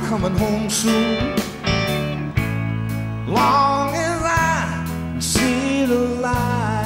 coming home soon. Long as I see the light.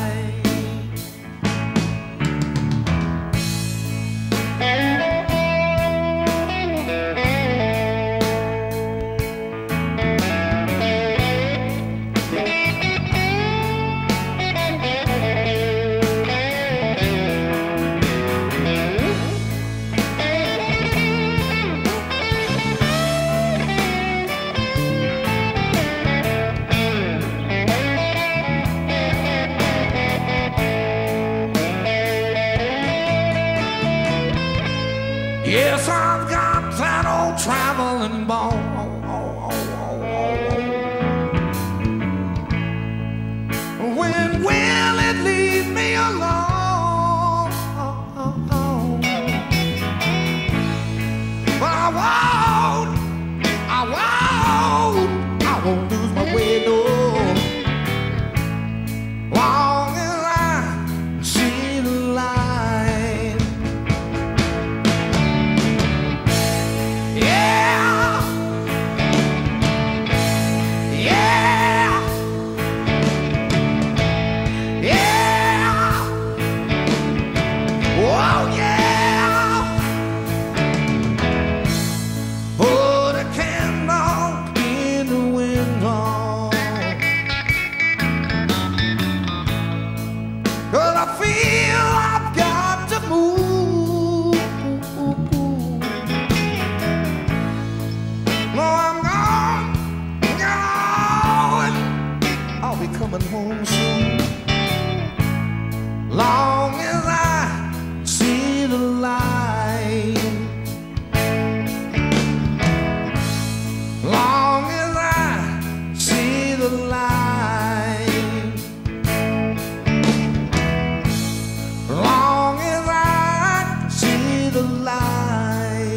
Yes, I've got that old traveling bone. When will it leave me alone? But I won't lose my way, no. Long as I see the light. Yeah, yeah, yeah. Oh yeah. Put a candle in the window, 'cause I feel I've got to move. No, I'm going. I'll be coming home soon. Long as I see the light. Long as I see the light. Long as I see the light.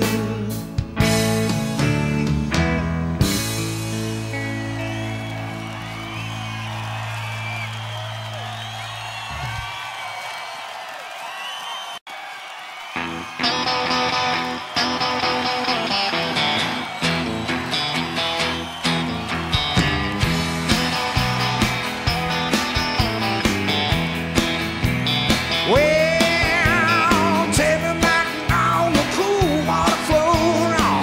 Well, take me back on the cool water flow now.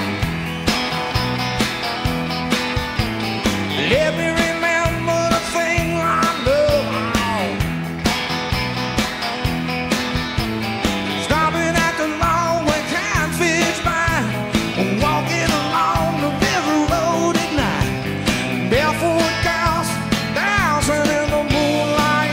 Let me remember the things I love. Stopping at the lawn where catfish bite, walking along the river road at night. Barefoot girls dancing in the moonlight.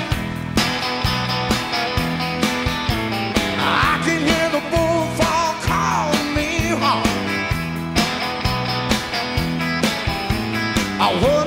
I can hear the bullfrog calling me home. I would